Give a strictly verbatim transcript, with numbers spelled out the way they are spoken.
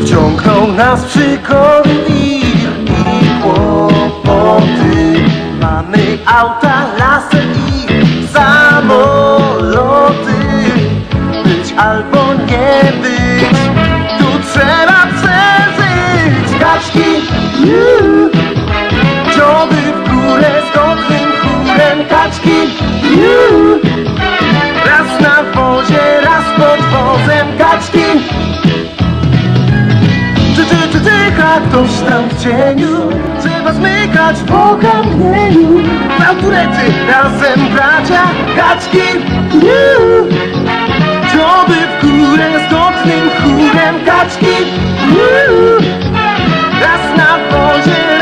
Wciągnął nas przygody i kłopoty. Mamy auta, lasy i samoloty. Być albo nie być, tu trzeba przeżyć. Kaczki, juuu, dzioby w górę z godnym chórem. Kaczki, juuu, raz na wozie, raz pod wozem. Kaczki, czy, czy, czy tyka ktoś tam w cieniu? Trzeba zmykać po kamieniu. Auturety, razem bracia. Kaczki, juuu, dzioby w górę z godnym chórem. Kaczki, juuu, raz na wozie,